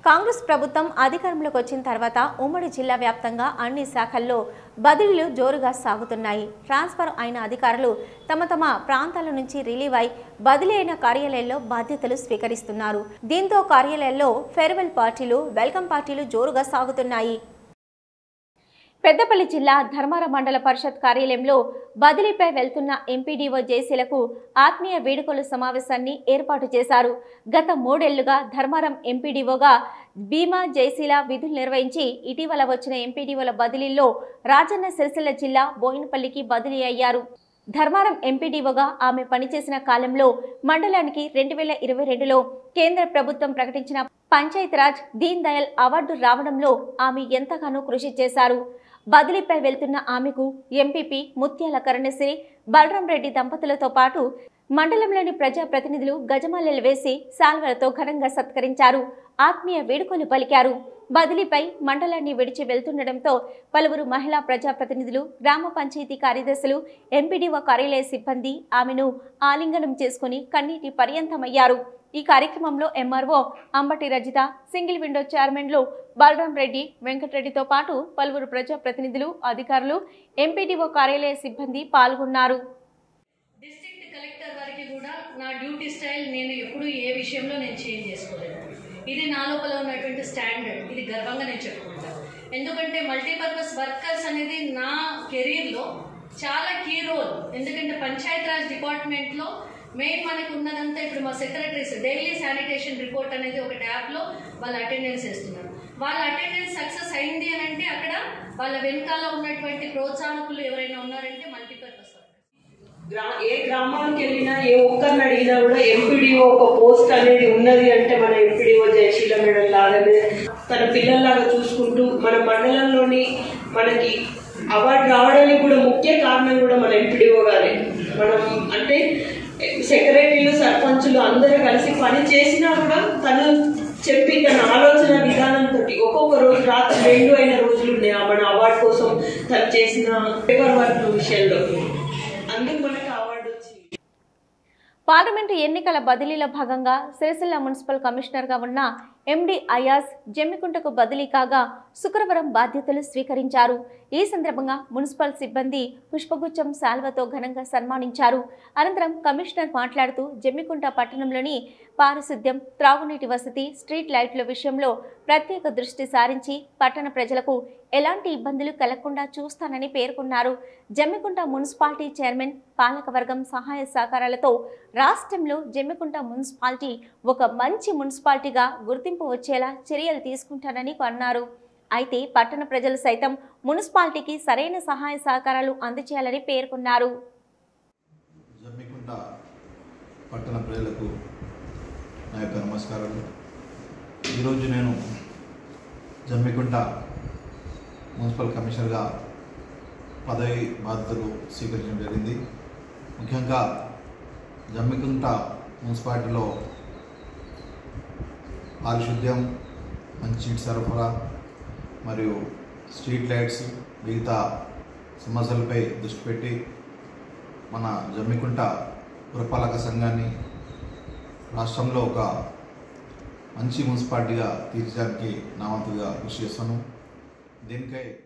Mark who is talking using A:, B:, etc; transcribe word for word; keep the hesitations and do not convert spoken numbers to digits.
A: కాంగ్రెస్ ప్రభుత్వం అధికారంలోకి వచ్చిన తర్వాత ఉమ్మడి జిల్లా వ్యాప్తంగా అన్ని శాఖల్లో బదిలీలు జోరుగా సాగుతున్నాయి. ట్రాన్స్ఫర్ అయిన అధికారులు తమ తమ ప్రాంతాల నుంచి రిలీవ్ అయి బదిలీ అయిన కార్యాలయాల్లో బాధ్యతలు స్వీకరిస్తున్నారు. దీంతో కార్యాలయాల్లో ఫేర్వెల్ పార్టీలు, వెల్కమ్ పార్టీలు జోరుగా సాగుతున్నాయి. పెద్దపల్లి జిల్లా ధర్మారం మండల పరిషత్ కార్యాలయంలో బదిలీపై వెళ్తున్న ఎంపీడీఓ జేసీలకు ఆత్మీయ వేడుకల సమావేశాన్ని ఏర్పాటు చేశారు. గత మూడేళ్లుగా ధర్మారం ఎంపీడీఓగా భీమా జేసీల విధులు నిర్వహించి ఇటీవల వచ్చిన ఎంపీడీఓల బదిలీల్లో రాజన్న సిరిసిల్ల జిల్లా బోయినపల్లికి బదిలీ అయ్యారు. ధర్మారం ఎంపీడీఓగా ఆమె పనిచేసిన కాలంలో మండలానికి రెండు వేల ఇరవై రెండులో కేంద్ర ప్రభుత్వం ప్రకటించిన పంచాయతీరాజ్ దీన్ దయాళ్ అవార్డు రావడంలో ఆమె ఎంతగానో కృషి చేశారు. బదిలీపై వెళ్తున్న ఆమెకు ఎంపీపీ ముత్యాల కరుణశ్రీ, బలరాం రెడ్డి దంపతులతో పాటు మండలంలోని ప్రజాప్రతినిధులు గజమాలలు వేసి శాల్వలతో ఘనంగా సత్కరించారు. ఆత్మీయ వేడుకలు పలికారు. బదిలీపై మండలాన్ని విడిచి వెళ్తుండటంతో పలువురు మహిళా ప్రజాప్రతినిధులు, గ్రామ పంచాయతీ కార్యదర్శులు, ఎంపీడీఓ కార్యాలయ సిబ్బంది ఆమెను ఆలింగనం చేసుకుని కన్నీటి పర్యంతమయ్యారు. ఈ కార్యక్రమంలో MRO Ambati Rajitha, single window చైర్మన్లు బలరాం రెడ్డి, వెంకటరెడ్డితో పాటు పలువురు ప్రజాప్రతినిధులు, అధికారులు, ఎంపీడీఓ కార్యాలయ సిబ్బంది పాల్గొన్నారు.
B: డిస్ట్రిక్ట్ కలెక్టర్ వారికి కూడా నా డ్యూటీ స్టైల్ నేను ఎప్పుడు ఏ విషయంలో నేను చేంజ్ చేసుకోలేదు. ఇది నా లోపల ఉన్నటువంటి స్టాండర్డ్. ఇది గర్వంగా నేను చెప్పుకుంటాను. ఎందుకంటే మల్టీపర్పస్ వర్కర్స్ అనేది నా కెరీర్లో చాలా కీ రోల్. ఎందుకంటే పంచాయతీరాజ్ డిపార్ట్మెంట్లో మెయిన్ మనకు ఉన్నదంతా ఇప్పుడు మా సెక్రటరీస్ డైలీ శానిటేషన్ రిపోర్ట్ అనేది ఒక ట్యాబ్లో వాళ్ళ అటెండెన్స్ వేస్తున్నారు. వాళ్ళ అటెండెన్స్ సక్సెస్ అయింది అని అంటే అక్కడ వాళ్ళ వెనకాల ఉన్నటువంటి ప్రోత్సాహకులు ఎవరైనా ఉన్నారంటే మల్టీపర్పస్
C: ఏ గ్రామానికి వెళ్ళినా ఏ ఒక్కరిని అడిగినా కూడా ఎంపీడీఓ ఒక పోస్ట్ అనేది ఉన్నది అంటే మన ఎంపీడీఓ జయశీల మేడం లాగానే తన పిల్లల్లాగా చూసుకుంటూ మన మండలంలోని మనకి అవార్డు రావడానికి కూడా ముఖ్య కారణం కూడా మన ఎంపీడీఓ గారే. మనం అంటే సెక్రటరీలు, సర్పంచులు అందరూ కలిసి పని చేసినా కూడా తను చెప్పి తన ఆలోచన విధానంతో ఒక్కొక్క రోజు రాత్రి రెండు అయిన రోజులు ఉన్నాయి మన అవార్డు కోసం తను చేసిన పేపర్ వర్క్ విషయంలో. అందుకు మనకు అవార్డు వచ్చింది.
A: పార్లమెంటు ఎన్నికల బదిలీలో భాగంగా సిరిసిల్ల మున్సిపల్ కమిషనర్గా ఉన్న ఎండి అయాజ్ జమ్మికుంటకు బదిలీ కాగా శుక్రవారం బాధ్యతలు స్వీకరించారు. ఈ సందర్భంగా మున్సిపల్ సిబ్బంది పుష్పగుచ్చం శాల్వతో ఘనంగా సన్మానించారు. అనంతరం కమిషనర్ మాట్లాడుతూ జమ్మికుంట పట్టణంలోని పారిశుద్ధ్యం, త్రాగునీటి వసతి, స్ట్రీట్ లైట్ల విషయంలో ప్రత్యేక దృష్టి సారించి పట్టణ ప్రజలకు ఎలాంటి ఇబ్బందులు కలగకుండా చూస్తానని పేర్కొన్నారు. జమ్మికుంట మున్సిపాలిటీ చైర్మన్, పాలకవర్గం సహాయ సహకారాలతో రాష్ట్రంలో జమ్మికుంట మున్సిపాలిటీ ఒక మంచి మున్సిపాలిటీగా గుర్తింపు వచ్చేలా చర్యలు తీసుకుంటానని అన్నారు. అయితే పట్టణ ప్రజలు సైతం మున్సిపాలిటీకి సరైన సహాయ సహకారాలు అందజేయాలని పేర్కొన్నారు.
D: జమ్మికుంట పట్టణ ప్రజలకు నా యొక్క నమస్కారాలు. ఈరోజు నేను జమ్మికుంట మున్సిపల్ కమిషనర్గా పదవి బాధ్యతలు స్వీకరించడం జరిగింది. ముఖ్యంగా జమ్మికుంట మున్సిపాలిటీలో పారిశుద్ధ్యం, మంచినీటి సరఫరా మరియు స్ట్రీట్ లైట్స్, మిగతా సమస్యలపై దృష్టి పెట్టి మన జమ్మికుంట పురపాలక సంఘాన్ని రాష్ట్రంలో ఒక మంచి మున్సిపాలిటీగా తీర్చడానికి నా వంతుగా కృషి చేస్తాను. దీనికై